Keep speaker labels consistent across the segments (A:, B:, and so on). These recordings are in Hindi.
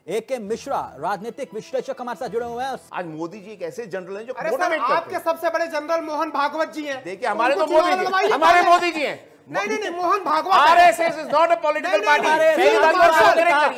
A: AK मिश्रा राजनीतिक विश्लेषक हमारे साथ जुड़े हुए हैं।
B: आज मोदी जी एक ऐसे जनरल हैं जो
C: मोटिवेट करते हैं। आपके सबसे बड़े जनरल मोहन भागवत जी हैं।
B: देखिए हमारे तो मोदी जी, हमारे मोदी जी हैं।
C: नहीं Mohan Bhagwat
B: RSS is not a political party।
C: Field marshal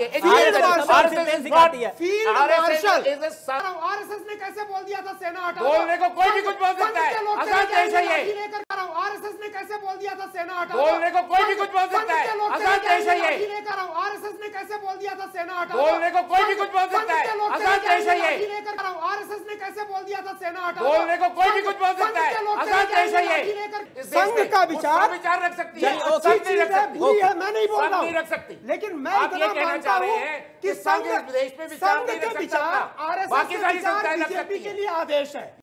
D: RSS ने कैसे बोल दिया था सेना हटाओ?
B: बोलने को कोई भी कुछ बोल सकता है। आजाद देश है ये।
D: RSS ने कैसे बोल दिया था सेना हटाओ?
B: बोलने को कोई भी कुछ बोल सकता है। आजाद देश है ये।
D: RSS ने कैसे बोल दिया था सेना हटाओ?
B: बोलने को कोई भी कुछ बोल सकता है। आजाद देश है ये।
D: RSS ने कैसे बोल दिया था सेना हटाओ?
B: बोलने को कोई भी कुछ बोल सकता है। आजाद देश है ये।
C: संघ का विचार
B: रख सकती है,
C: मैं नहीं बोल रहा हूं,
B: रख सकती।
C: लेकिन मैं इतना मानता हूं कि संघ
B: देश में
C: संघ के विचार
B: बाकी सारी संस्थाएं रख सकती
C: बीजेपी के लिए आदेश है।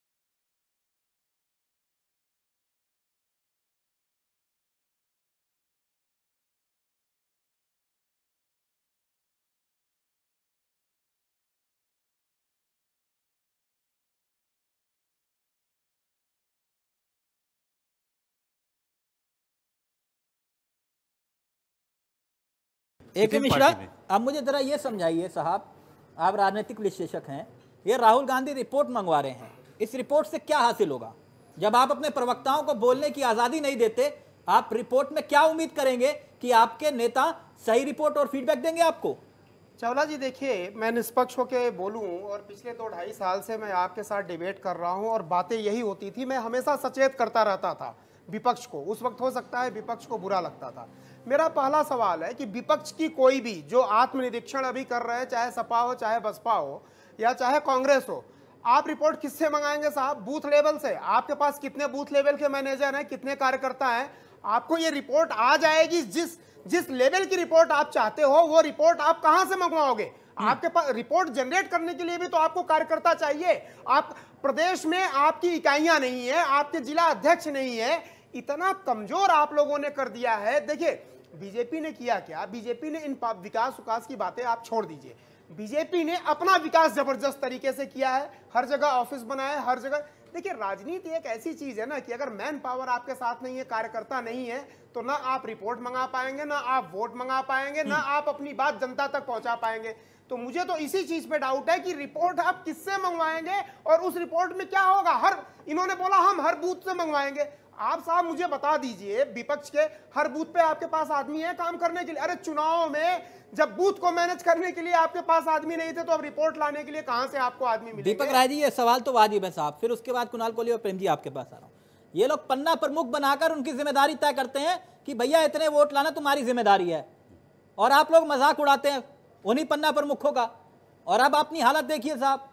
A: AK मिश्रा, अब मुझे जरा ये समझाइए साहब, आप राजनीतिक विश्लेषक हैं, ये राहुल गांधी रिपोर्ट मंगवा रहे हैं, इस रिपोर्ट से क्या हासिल होगा? जब आप अपने प्रवक्ताओं को बोलने की आजादी नहीं देते, आप रिपोर्ट में क्या उम्मीद करेंगे कि आपके नेता सही रिपोर्ट और फीडबैक देंगे आपको?
C: चावला जी देखिए, मैं निष्पक्ष होकर बोलूं और पिछले 2-2.5 साल से मैं आपके साथ डिबेट कर रहा हूं और बातें यही होती थी। मैं हमेशा सचेत करता रहता था विपक्ष को। उस वक्त हो सकता है विपक्ष को बुरा लगता था। मेरा पहला सवाल है कि विपक्ष की कोई भी जो आत्मनिरीक्षण अभी कर रहे हैं, चाहे सपा हो, चाहे बसपा हो या चाहे कांग्रेस हो, आप रिपोर्ट किससे मंगाएंगे साहब? बूथ लेवल से। आपके पास कितने बूथ लेवल के मैनेजर हैं, कितने कार्यकर्ता हैं? आपको ये रिपोर्ट आ जाएगी। जिस लेवल की रिपोर्ट आप चाहते हो वो रिपोर्ट आप कहां से मंगवाओगे? आपके पास रिपोर्ट जनरेट करने के लिए भी तो आपको कार्यकर्ता चाहिए। आप प्रदेश में आपकी इकाइयां नहीं है, आपके जिला अध्यक्ष नहीं है, इतना कमजोर आप लोगों ने कर दिया है। देखिए बीजेपी ने किया क्या? बीजेपी ने इन विकास की बातें आप छोड़ दीजिए। बीजेपी ने अपना विकास जबरदस्त तरीके से किया है, हर जगह ऑफिस बनाए, हर जगह। देखिए राजनीति एक ऐसी चीज है ना कि अगर मैन पावर आपके साथ नहीं है, कार्यकर्ता नहीं है, तो ना आप रिपोर्ट मंगा पाएंगे, ना आप वोट मंगा पाएंगे, ना आप अपनी बात जनता तक पहुंचा पाएंगे। तो मुझे तो इसी चीज पे डाउट है कि रिपोर्ट आप किससे मंगवाएंगे और उस रिपोर्ट में क्या होगा। इन्होंने बोला हम हर बूथ से मंगवाएंगे। आप साहब मुझे बता दीजिए, विपक्ष के हर बूथ पे आपके पास आदमी है काम करने के लिए? अरे चुनाव में जब बूथ को मैनेज करने के लिए आपके पास आदमी नहीं थे, तो अब रिपोर्ट लाने के लिए कहां से आपको आदमी मिलेंगे?
A: दीपक राय जी, ये सवाल तो वाजिब है साहब। फिर उसके बाद कुणाल कोहली और प्रेम जी आपके पास आ रहा हूं। ये लोग पन्ना प्रमुख बनाकर उनकी जिम्मेदारी तय करते हैं कि भैया इतने वोट लाना तुम्हारी जिम्मेदारी है, और आप लोग मजाक उड़ाते हैं उन्हीं पन्ना प्रमुखों का। और अब अपनी हालत देखिए साहब,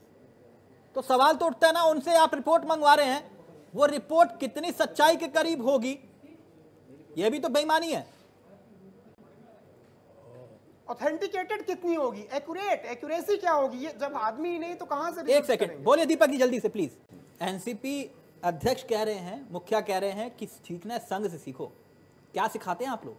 A: तो सवाल तो उठता है ना, उनसे आप रिपोर्ट मंगवा रहे हैं, वो रिपोर्ट कितनी सच्चाई के करीब होगी? यह भी तो बेईमानी है।
C: ऑथेंटिकेटेड कितनी होगी? एक्यूरेसी क्या होगी? ये जब आदमी ही नहीं तो कहां से?
A: एक सेकंड बोलिए दीपक जी जल्दी से प्लीज। एनसीपी अध्यक्ष कह रहे हैं, मुखिया कह रहे हैं कि सीखना है संघ से सीखो। क्या सिखाते हैं आप लोग?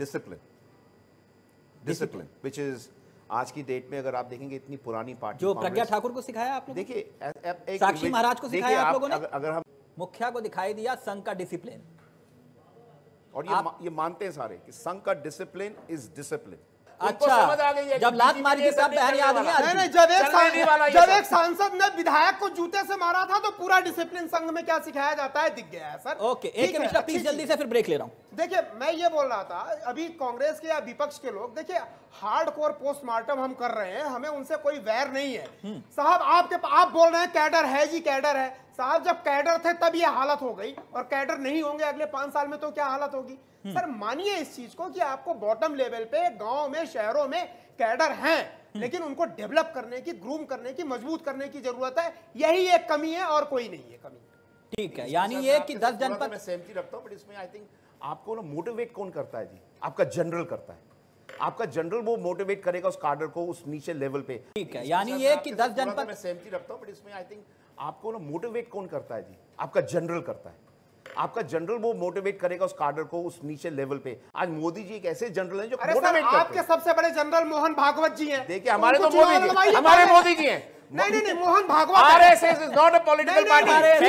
B: डिसिप्लिन विच इज आज की डेट में अगर आप देखेंगे इतनी पुरानी पार्टी,
A: जो प्रज्ञा ठाकुर को सिखाया आप लोग,
B: देखिए
A: साक्षी महाराज को सिखाया आप लोगों ने,
B: अगर हम
A: मुखिया को दिखाई दिया संघ का डिसिप्लिन।
B: और ये मानते हैं सारे कि संघ का डिसिप्लिन इज डिसिप्लिन।
A: अच्छा, जब लात मारी थी तब बहन याद नहीं?
C: जब एक सांसद ने विधायक को जूते से मारा था तो पूरा डिसिप्लिन संघ में क्या सिखाया जाता है दिख गया है सर।
A: ओके, एक मिनट प्लीज जल्दी से, फिर ब्रेक ले रहा हूं।
C: देखिए मैं ये बोल रहा था, अभी कांग्रेस के या विपक्ष के लोग, देखिए हार्डकोर पोस्टमार्टम हम कर रहे हैं, हमें उनसे कोई वैर नहीं है साहब। आप बोल रहे हैं कैडर है जी, कैडर है साहब। जब कैडर थे तब ये हालत हो गई, और कैडर नहीं होंगे अगले 5 साल में तो क्या हालत होगी? सर मानिए इस चीज को कि आपको बॉटम लेवल पे गांव में, शहरों में कैडर हैं, लेकिन उनको डेवलप करने की, ग्रूम करने की, मजबूत करने की जरूरत है। यही एक कमी है और कोई नहीं है कमी।
A: ठीक है, यानी ये कि 10 जनपद,
B: मैं सहमति रखता हूं, बट इसमें आई थिंक आपको ना मोटिवेट कौन करता है जी? आपका जनरल करता है। आपका जनरल वो मोटिवेट करेगा उस कार्डर को उस नीचे लेवल पे।
A: ठीक है, यानी ये कि 10 जनपद,
B: मैं सहमति रखता हूं, बट इसमें आई थिंक आपको ना मोटिवेट कौन करता है जी? आपका जनरल करता है। आपका जनरल वो मोटिवेट करेगा उस कार्डर को उस नीचे लेवल पे। आज मोदी जी एक ऐसे जनरल हैं जो मोटिवेट करते हैं।
C: आपके सबसे बड़े जनरल मोहन भागवत जी हैं।
B: देखिए हमारे तो मोदी जी, हमारे मोदी जी हैं।
C: नहीं, Mohan Bhagwat
B: RSS is not a political party.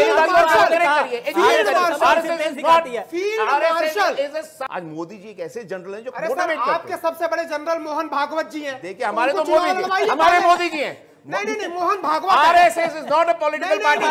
B: आज मोदी जी एक ऐसे जनरल हैं जो मोटिवेट करते हैं।
C: आपके सबसे बड़े जनरल मोहन भागवत जी हैं।
B: देखिए हमारे तो मोदी जी हैं।
C: नहीं, Mohan Bhagwat
B: RSS is not a political party.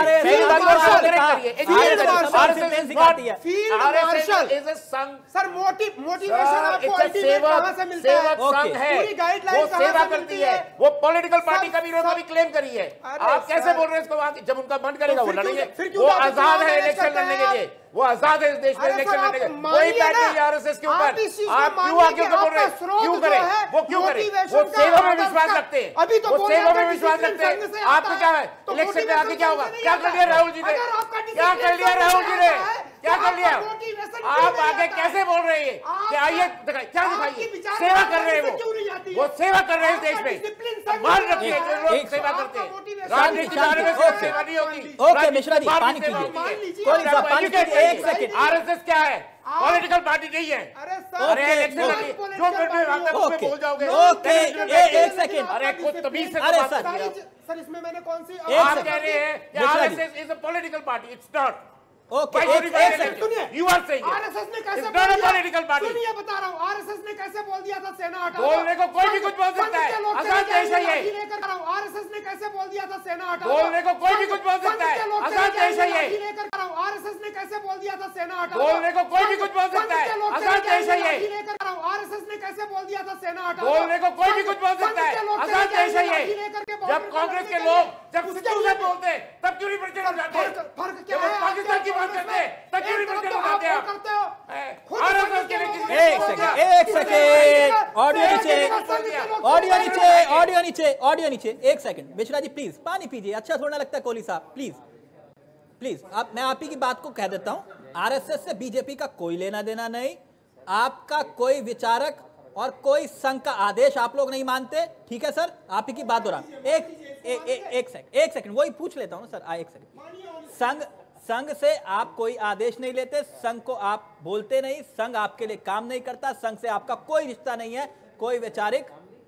C: Sir motivation आपको अल्टीमेट कहां से मिलता है?
B: संघ है,
C: पूरी गाइडलाइन
B: वो सेवा करती है, वो पॉलिटिकल पार्टी का विरोध भी क्लेम करी है। आप कैसे बोल रहे हैं इसको? जब उनका मन करेगा वो लड़ेंगे, वो आजाद है इलेक्शन लड़ने के लिए, वो आजाद है इस देश में इलेक्शन लड़ने के लिए। कोई बैठ नहीं आरएसएस के ऊपर। आप क्यों आगे बोल रहे हैं? क्यों करे वो? क्यों करे? वो सेवा में विश्वास रखते हैं, वो सेवा में विश्वास रखते हैं। आपको क्या है इलेक्शन में आगे क्या होगा? क्या कर लिया राहुल जी ने? क्या कर लिया राहुल जी ने? क्या कर लिया? आप आगे कैसे बोल रहे हैं कि आइए क्या दिखाइए? सेवा कर रहे हैं, वो सेवा कर रहे हैं देश में। मान रखिए लोग सेवा करते हैं, राजनीति में सेवा नहीं होगी।
A: ओके मिश्रा जी पानी पीजिए, कोई साहब पानी पीजिए, एक सेकंड।
B: आरएसएस क्या है? पॉलिटिकल पार्टी नहीं है। अरे जो बोल जाओगे।
A: ओके एक सेकंड।
B: अरे कुछ तमीज से
A: अरे
C: सर इसमें मैंने कौन सी
B: आप कह रहे हैं कि RSS is a political party? It's not.
A: Okay
B: you are saying
D: RSS ने कैसे
B: नॉट अ पॉलिटिकल पार्टी।
D: सुनिए बता रहा हूँ आरएसएस ने कैसे बोल दिया था सेना हटाओ।
B: बोलने को कोई भी कुछ बोल सकता है, आजाद देश है ये।
D: आरएसएस ने कैसे बोल दिया था सेना हटाओ।
B: बोलने को कोई भी कुछ बोल सकता है, आजाद देश है ये।
D: आरएसएस ने कैसे बोल दिया था सेना हटाओ।
B: बोलने को कोई भी कुछ बोल सकता है, आजाद देश है ये।
D: आरएसएस ने कैसे बोल दिया था सेना हटाओ।
B: बोलने को कोई भी कुछ बोल सकता है, आजाद देश है ये। जब कांग्रेस के लोग जब सिद्धू से बोलते हैं तब क्यों नहीं प्रचलित हो जाते?
D: फर्क क्या है?
B: पाकिस्तान की बात करते हैं तब क्यों नहीं प्रचलित हो जाते आप?
A: एक सेकंड, ऑडियो नीचे, एक सेकंड। मिश्रा जी प्लीज पानी पीजिए, अच्छा थोड़ा लगता है कोहली साहब, प्लीज मैं आप ही की बात को कह देता हूं। आरएसएस से बीजेपी का कोई लेना देना नहीं, आपका कोई विचारक और कोई संघ का आदेश आप लोग नहीं मानते, ठीक है सर? आप ही की बात हो रहा। एक सेकंड वही पूछ लेता हूं सर, एक सेकंड। संघ से आप कोई आदेश नहीं लेते, संघ को आप बोलते नहीं, संघ आपके लिए काम नहीं करता, संघ से आपका कोई रिश्ता नहीं है, कोई वैचारिक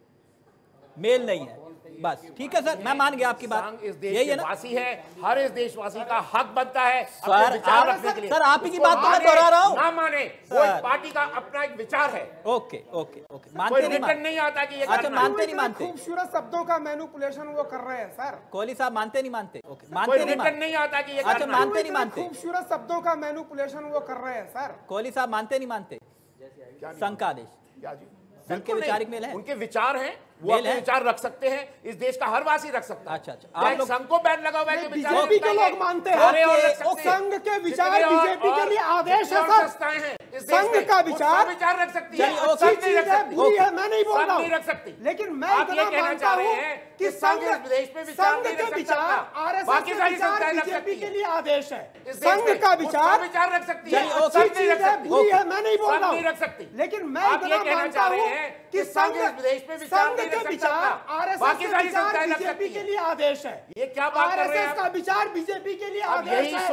A: मेल नहीं है, बस ठीक है सर, मैं मान गया आपकी बात।
B: इस देश के वासी है, हर इस देशवासी का हक बनता है
A: सर
B: विचार रखने के लिए।
A: सर आप ही की बात तो मैं दोहरा रहा हूं।
B: ना माने, वो एक पार्टी का अपना एक विचार है।
A: ओके मानते
B: नहीं आता कि ये
A: अच्छा मानते नहीं मानते।
C: खूबसूरत शब्दों का मैनिपुलेशन वो कर रहे हैं सर।
A: कोहली साहब मानते नहीं मानते? ओके
B: मानते नहीं आता कि ये
A: अच्छा मानते नहीं मानते।
C: खूबसूरत शब्दों का मैनिपुलेशन वो कर रहे हैं सर।
A: कोहली साहब मानते नहीं मानते संघ का आदेश?
B: क्या जी?
A: संघ के विचारिक मेल है,
B: उनके विचार हैं, वो अपने विचार रख सकते हैं, इस देश का हर वासी रख सकता है।
A: अच्छा आप लोग
B: संघ को बैन लगा हुआ है कि
C: बीजेपी के लोग मानते हैं संघ के विचार बीजेपी के लिए आदेश है सर। संघ का विचार
B: रख सकती
C: है, अच्छी चीज है, बुरी है, मैं नहीं बोल रहा हूँ,
B: रख सकती।
C: लेकिन मैं इतना मानता हूँ कि संघ के विचार आरएसएस के विचार बीजेपी के लिए आदेश है। संघ का विचार
B: रख सकती है,
C: अच्छी चीज है, बुरी है, मैं नहीं बोल रहा हूँ,
B: रख सकती।
C: लेकिन मैं इतना मानता हूँ कि संघ के विचार आरएसएस के विचार बीजेपी के लिए आदेश है।
B: ये क्या बात कर रहे हैं?
C: आरएसएस का विचार बीजेपी के लिए आदेश है।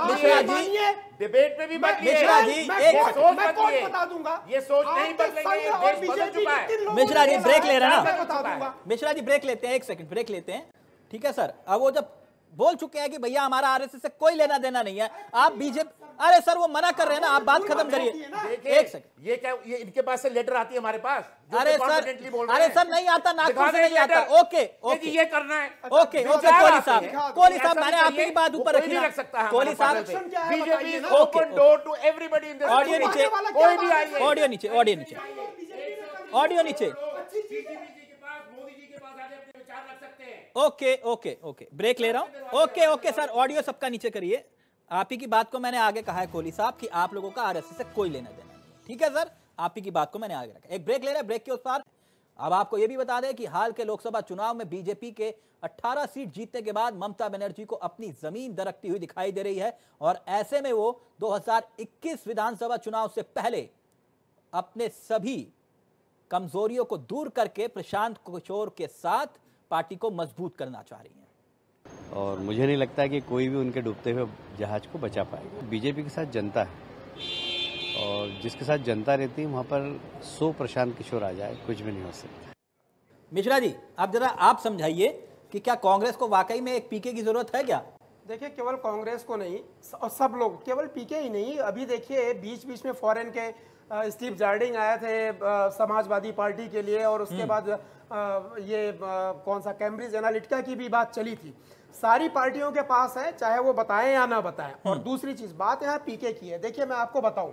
B: डिबेट में भी
A: मिश्रा जी
C: मैं कोट बता दूंगा,
B: ये सोच नहीं बदलेगी, ये देश बदल चुका है।
A: मिश्रा जी ब्रेक ले रहे हैं
C: मैं बता दूंगा।
A: ना, मिश्रा जी ब्रेक लेते हैं, एक सेकंड ब्रेक लेते हैं, ठीक है सर? अब वो जब बोल चुके हैं कि भैया हमारा आरएसएस से कोई लेना देना नहीं है, आप बीजेपी, अरे सर वो मना कर रहे हैं ना, आप बात खत्म करिए। एक सेकंड,
B: ये क्या, ये इनके पास से लेटर आती है हमारे पास?
A: अरे सर नहीं आता, नागपुर से नहीं आता। ओके
B: ये करना है।
A: ओके कोहली साहब मैंने आपकी बात ऊपर रखी
B: रख सकता है।
A: कोहली साहब
B: BJP is open door to everybody in this.
A: Audio नीचे,
B: कोई भी आइए।
A: ऑडियो नीचे। ओके ब्रेक ले रहा हूं। ओके सर ऑडियो सबका नीचे करिए। आप ही की बात को मैंने आगे कहा है कोहली साहब कि आप लोगों का आरएसएस से कोई लेना देना नहीं, ठीक है सर? आप ही की बात को मैंने आगे रखा। एक ब्रेक ले रहे हैं, ब्रेक के उस पार अब आपको यह भी बता दें कि हाल के लोकसभा चुनाव में बीजेपी के 18 सीट जीतने के बाद ममता बनर्जी को अपनी जमीन दरकती हुई दिखाई दे रही है, और ऐसे में वो 2021 विधानसभा चुनाव से पहले अपने सभी कमजोरियों को दूर करके प्रशांत किशोर के साथ पार्टी को मजबूत करना चाह रही हैं।
E: और मुझे नहीं लगता है कि कोई भी उनके डूबते हुए जहाज को बचा पाएगा। बीजेपी के साथ जनता है, और जिसके साथ जनता रहती है वहां पर 100 प्रशांत किशोर आ जाए, कुछ भी नहीं हो सकता।
A: मिश्रा जी आप जरा आप समझाइए कि क्या कांग्रेस को वाकई में एक पीके की जरूरत है क्या?
C: देखिए, केवल कांग्रेस को नहीं, सब लोग, केवल पीके ही नहीं, अभी देखिए बीच बीच में फॉरेन के स्टीव जार्डिंग आए थे समाजवादी पार्टी के लिए, और उसके बाद ये कौन सा कैम्ब्रिज एनालिटिका की भी बात चली थी। सारी पार्टियों के पास है, चाहे वो बताएं या ना बताएं। और दूसरी चीज, बात यहाँ पीके की है। देखिए, मैं आपको बताऊं,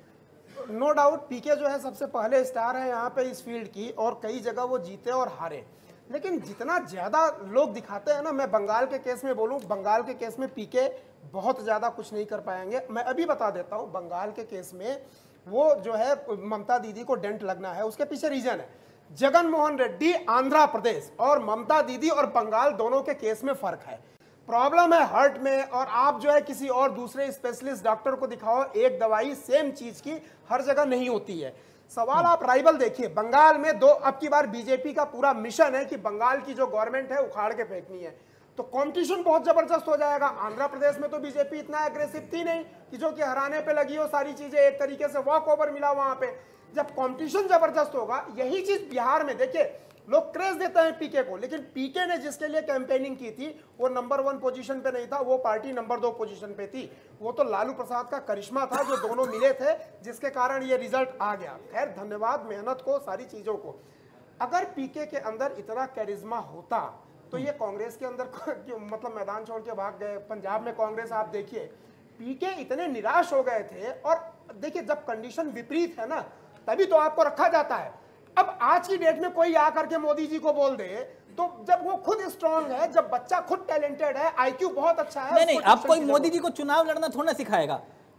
C: नो डाउट पीके जो है सबसे पहले स्टार है यहाँ पे इस फील्ड की, और कई जगह वो जीते और हारे, लेकिन जितना ज्यादा लोग दिखाते हैं ना, मैं बंगाल के केस में बोलूं, बंगाल के केस में पीके बहुत ज्यादा कुछ नहीं कर पाएंगे। मैं अभी बता देता हूं, बंगाल के केस में वो जो है ममता दीदी को डेंट लगना है, उसके पीछे रीजन है जगन मोहन रेड्डी आंध्र प्रदेश, और ममता दीदी और बंगाल दोनों के केस में फर्क है। प्रॉब्लम है हार्ट में, और आप जो है किसी और दूसरे स्पेशलिस्ट डॉक्टर को दिखाओ, एक दवाई सेम चीज की हर जगह नहीं होती है। सवाल आप राइवल देखिए, बंगाल में अब की बार बीजेपी का पूरा मिशन है कि बंगाल की जो गवर्नमेंट है उखाड़ के फेंकनी है, तो कंपटीशन बहुत जबरदस्त हो जाएगा। आंध्र प्रदेश में तो बीजेपी इतना एग्रेसिव थी नहीं कि जो कि हराने पे लगी हो, सारी चीजें एक तरीके से वॉक ओवर मिला वहां पे। जब कंपटीशन जबरदस्त होगा, यही चीज बिहार में देखिए, लोग क्रेज देते हैं पीके को, लेकिन पीके ने जिसके लिए कैंपेनिंग की थी वो नंबर 1 पोजीशन पे नहीं था, वो पार्टी नंबर 2 पोजीशन पे थी। वो तो लालू प्रसाद का करिश्मा था जो दोनों मिले थे, जिसके कारण ये रिजल्ट आ गया। खैर, धन्यवाद मेहनत को, सारी चीजों को। अगर पीके के अंदर इतना कैरिज्मा होता तो ये कांग्रेस के अंदर मतलब मैदान छोड़ के भाग गए। पंजाब में कांग्रेस आप देखिए, पीके इतने निराश हो गए थे। और देखिए, जब कंडीशन विपरीत है ना, तभी तो आपको रखा जाता है। अब आज की डेट में कोई आकर के मोदी जी को बोल दे, तो जब वो खुद स्ट्रांग है, जब बच्चा खुद टैलेंटेड है, आईक्यू बहुत अच्छा है।
A: नहीं, अब कोई मोदी जी को चुनाव लड़ना थोड़ा ना सिखाएगा।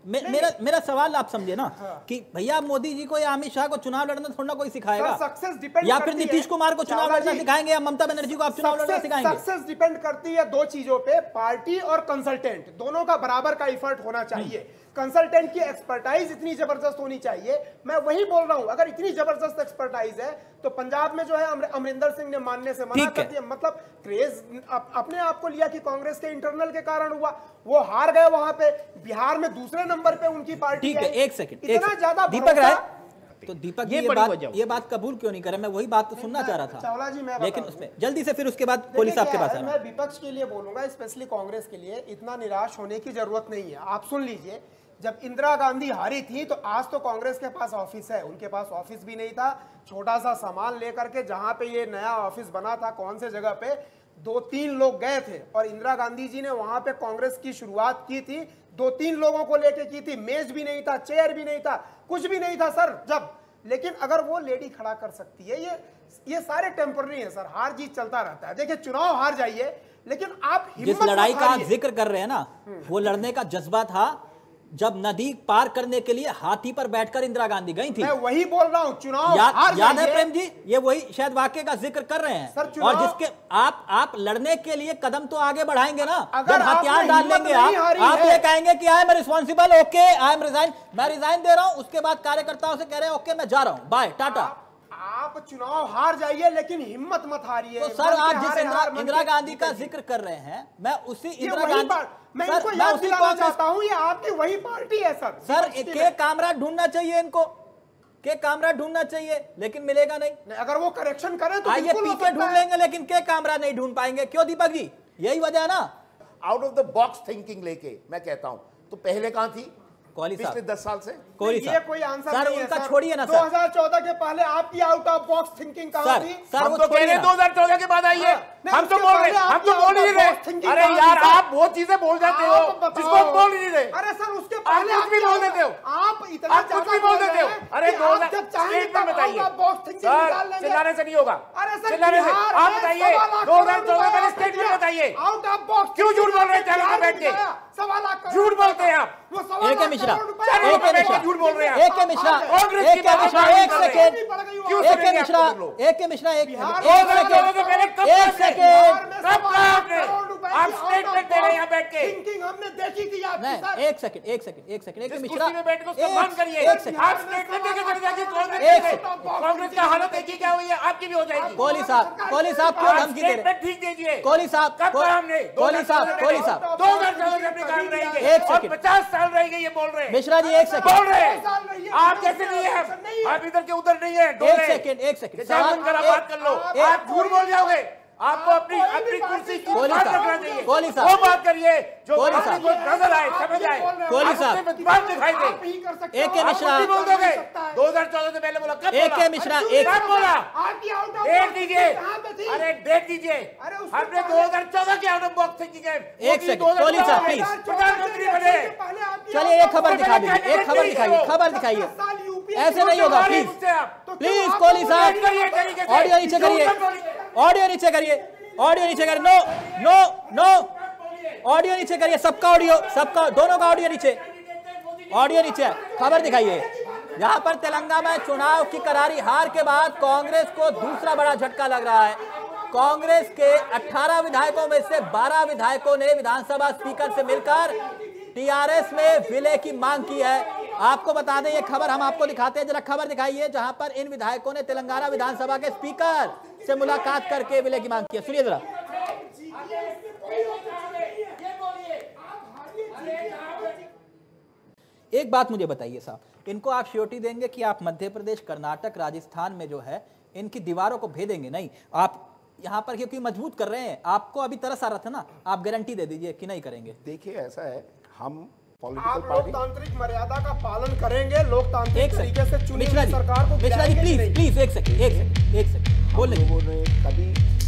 A: मेरा सवाल आप समझे ना, कि भैया मोदी जी को या अमित शाह को चुनाव लड़ना थोड़ा ना कोई सिखाएगा, या फिर नीतीश कुमार को चुनाव लड़ना सिखाएंगे, या ममता बनर्जी को आप चुनाव लड़ना सिखाएंगे?
C: सक्सेस डिपेंड करती है 2 चीजों पे, पार्टी और कंसल्टेंट, दोनों का बराबर का एफर्ट होना चाहिए। कंसल्टेंट की एक्सपर्टाइज इतनी जबरदस्त होनी चाहिए। मैं वही बोल रहा हूं, अगर इतनी जबरदस्त एक्सपर्टाइज है तो पंजाब में जो है अमरिंदर सिंह ने मानने से मना कर दिया। मतलब क्रेज अपने आप को लिया कि कांग्रेस के इंटरनल के कारण हुआ, वो हार गए वहां पे। बिहार में दूसरे नंबर पे उनकी पार्टी है।
A: एक सेकंड,
C: इतना ज्यादा
A: दीपक राय, तो दीपक ये बात कबूल क्यों नहीं करे? मैं वही बात तो सुनना चाह रहा था
C: चावला जी, मैं
A: लेकिन उसमें जल्दी से फिर उसके बाद कोहली साहब के पास।
C: मैं विपक्ष के लिए बोलूंगा, स्पेशली कांग्रेस के लिए, इतना निराश होने की जरूरत नहीं है। आप सुन लीजिए, जब इंदिरा गांधी हारी थी तो आज तो कांग्रेस के पास ऑफिस है, उनके पास ऑफिस भी नहीं था। छोटा सा सामान लेकर के जहां पे ये नया ऑफिस बना था, कौन से जगह पे, 2-3 लोग गए थे, और इंदिरा गांधी जी ने वहां पे कांग्रेस की शुरुआत की थी। 2-3 लोगों को लेके की थी, मेज भी नहीं था, चेयर भी नहीं था, कुछ भी नहीं था सर जब। लेकिन अगर वो लेडी खड़ा कर सकती है, ये सारे टेम्पररी है सर, हार जीत चलता रहता है। देखिए, चुनाव हार जाइए, लेकिन आप
A: जिस लड़ाई का आप जिक्र कर रहे हैं ना, वो लड़ने का जज्बा था जब नदी पार करने के लिए हाथी पर बैठकर इंदिरा गांधी गई थी।
C: मैं वही बोल रहा हूं, चुनाव
A: याद है प्रेम जी? ये वही शायद वाक्य का जिक्र कर रहे हैं
C: सर।
A: और जिसके आप लड़ने के लिए कदम तो आगे बढ़ाएंगे ना, जब हथियार डाल लेंगे आप ये कहेंगे कि I am responsible, okay I am resign, मैं रिजाइन दे रहा हूं, उसके बाद कार्यकर्ताओं से कह रहे हैं ओके मैं जा रहा हूं, बाय टाटा।
C: आप चुनाव हार जाइए, लेकिन हिम्मत मत हारिए।
A: तो सर, आप जिस इंदिरा गांधी का जिक्र कर रहे हैं, मैं उसी इंदिरा गांधी,
C: मैं इनको याद दिलाना चाहता हूं, ये आपकी वही पार्टी है सर।
A: सर, के कामराड ढूंढना चाहिए इनको, के कामराड ढूंढना चाहिए, लेकिन मिलेगा नहीं।
C: अगर वो करेक्शन करें तो
A: आइए पीके ढूंढ लेंगे, लेकिन के कामराड नहीं ढूंढ पाएंगे। क्यों दीपक जी? यही वजह है ना।
B: Out of the box thinking लेके मैं कहता हूं, तो पहले कहां थी
A: कोहली साहब?
B: पिछले 10 साल से
A: कोहली
C: ये कोई आंसर
A: सर,
C: नहीं है
A: उनका
C: सर।
A: छोड़िए ना सर।
C: 2014 के पहले आपकी आउट ऑफ बॉक्स थिंकिंग कहां थी?
A: सर,
B: हम तो कह रहे 2014 के बाद आई है। हम तो बोल रहे हैं, हम तो बोल ही रहे। अरे यार, आप बहुत चीजें बोल जाते हो जिसको हम बोल ही नहीं रहे।
C: अरे सर, उसके
B: आप
C: पहले
B: कुछ भी बोल देते हो,
C: आप इतना
B: आप कुछ भी बोल देते हो। अरे 2000 स्टेटमेंट बताइए सर, चिल्लाने से नहीं होगा।
C: अरे सर,
B: चिल्लाने से आप बताइए, 2014 पहले स्टेटमेंट बताइए।
C: आउट ऑफ बॉक्स
B: क्यों झूठ बोल रहे हैं चैनल पे बैठ के?
C: 1.25 लाख
B: झूठ बोलते हैं आप।
A: एक मिश्रा,
B: झूठ बोल रहे हैं।
A: एक मिश्रा, एक सेकेंड,
B: आप स्टेटमेंट दे रहे हैं यहाँ बैठ के।
C: थिंकिंग हमने देखी थी आपकी सर।
A: एक सेकंड,
B: जिस कुर्सी में बैठ के उसका मान करिए। आप स्टेटमेंट देके चले जाइए, कांग्रेस की हालत देखिए क्या हुई है, आपकी भी हो जाएगी।
A: कोहली साहब क्यों धमकी दे रहे हैं?
B: ठीक दीजिए।
A: कोहली साहब,
B: कब कहा हमने?
A: कोहली साहब
B: 2014 में अपने काम रहेंगे,
A: एक
B: और
A: सेकंड।
B: 50 साल रहेंगे, ये बोल रहे हैं।
A: मिश्रा जी, एक सेकंड,
B: बोल रहे हैं आप कैसे नहीं है, आप इधर के उधर नहीं है।
A: एक सेकंड,
B: बात कर लो, आप झूठ बोल जाओगे। आपको अपनी कुर्सी की
A: कोहली
B: बात
A: साहब,
B: रखना चाहिए।
A: कोहली साहब,
B: वो बात करिए जो
A: कोहली
B: आपको
A: साहब,
B: नजर आए, समझ आए।
A: कोहली साहब,
B: आपको अपनी बात दिखाई दे।
D: आप ही कर सकते हो।
A: AK मिश्रा,
B: आप बोल दोगे 2014 से पहले बोला, कब
A: AK
B: बोला?
A: मिश्रा,
B: कब बोला?
D: आपकी आउट ऑफ
B: डेट दीजिए,
D: कहाँ पे थी?
B: अरे डेट दीजिए।
D: अरे उसके
B: हमने
D: पहले-
B: 2014 की आउट ऑफ बॉक्स थिंकिंग है।
A: एक सेकंड, कोहली साहब, प्लीज।
B: प्रधानमंत्री बने।
A: चलिए एक खबर दिखा दीजिए, एक खबर दिखाइए, खबर दिखाइए। ऐसे नहीं होगा, प्लीज प्लीज कोहली साहब, ऑडियो नीचे करिए, ऑडियो नीचे करिए, ऑडियो नीचे करिए। नो नो नो, ऑडियो नीचे करिए, सबका ऑडियो, सबका, दोनों का ऑडियो नीचे, ऑडियो नीचे। खबर दिखाइए। जहां पर तेलंगाना में चुनाव की करारी हार के बाद कांग्रेस को दूसरा बड़ा झटका लग रहा है। कांग्रेस के 18 विधायकों में से 12 विधायकों ने विधानसभा स्पीकर से मिलकर टीआरएस में विलय की मांग की है। आपको बता दें, ये खबर हम आपको दिखाते हैं, जरा खबर दिखाइए, जहां पर इन विधायकों ने तेलंगाना विधानसभा के स्पीकर से मुलाकात करके विलय की मांग की है। सुनिए जरा। एक बात मुझे बताइए साहब, इनको आप श्योरिटी देंगे कि आप मध्य प्रदेश, कर्नाटक, राजस्थान में जो है इनकी दीवारों को भेदेंगे नहीं? आप यहाँ पर क्योंकि मजबूत कर रहे हैं, आपको अभी तरस आ रहा था ना, आप गारंटी दे दीजिए कि नहीं करेंगे।
B: देखिए ऐसा है, हम
C: आप
B: पॉलिटिकल पार्टी
C: लोकतांत्रिक मर्यादा का पालन करेंगे, लोकतांत्रिक
A: एक
C: तरीके से
A: सेकंड,
C: चुनी
A: मिश्रा
C: हुई
A: जी,
C: सरकार को
A: मिश्रा जी
C: गिराएंगे
A: प्लीज
C: नहीं।
A: प्लीज एक सेकंड, एक सेकंड, एक सेकंड बोल
B: लोगों ने कभी